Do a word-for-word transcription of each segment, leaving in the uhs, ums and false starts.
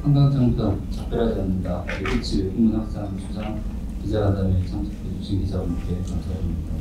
한강정부가 작별하지 않는다. 이츠 인문학상 수상 기자간담회에 참석해 주신 기자분께 감사드립니다.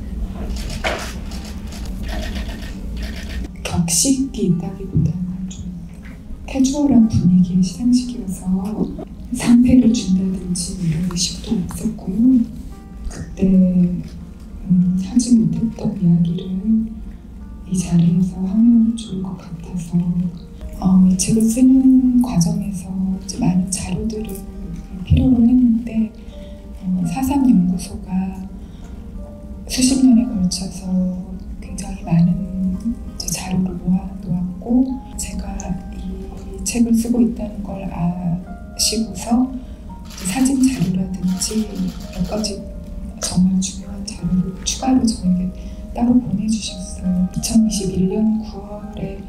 격식이 있다기보다는 좀 캐주얼한 분위기의 시상식이어서 상패를 준다든지 이런 의식도 없었고요. 그때 음, 하지 못했던 이야기를 이 자리에서 하면 좋을 것 같아서 어, 이 책을 쓰는 과정에서 이제 많은 자료들을 필요로 했는데 어, 사삼연구소가 수십 년에 걸쳐서 굉장히 많은 이제 자료를 모아놓았고 제가 이 책을 쓰고 있다는 걸 아시고서 사진 자료라든지 몇 가지 정말 중요한 자료를 추가로 저에게 따로 보내주셨어요. 이천이십일년 구월에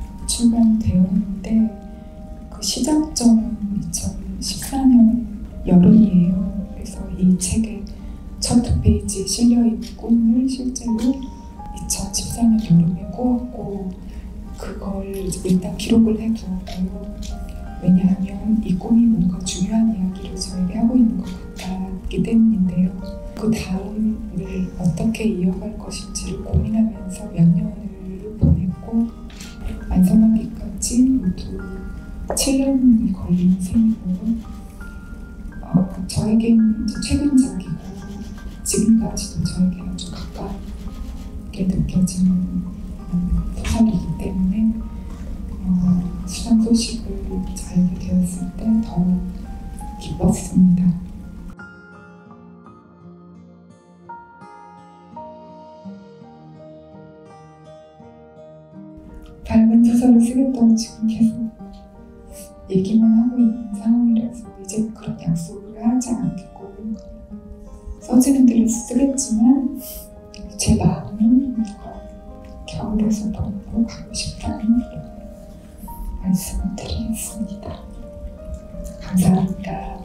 출간되었는데 그 시작점은 이천십사년 여름이에요. 그래서 이 책의 첫 페이지에 실려있는 꿈을 실제로 이천십사년 여름에 꾸었고 그걸 일단 기록을 해두었고요. 왜냐하면 이 꿈이 뭔가 중요한 이야기를 저에게 하고 있는 것 같았기 때문인데요. 그 다음을 어떻게 이어갈 것인지를 고민하면서 몇 년을 보냈고 완성하기까지 모두 칠 년이 걸린 셈이고요. 어, 저에겐 최근작이고 지금까지도 저에게 아주 가깝게 느껴지는 음, 소설이기 때문에 어, 수상 소식을 알게 되었을 때 더 기뻤습니다. 밝은 소설을 쓰겠다고 지금 계속 얘기만 하고 있는 상황이라서 이제 그런 약속을 하지 않겠고 써지는 대로 쓰겠지만 제 마음은 겨울에서 너무 가고 싶다는 말씀을 드리겠습니다. 감사합니다.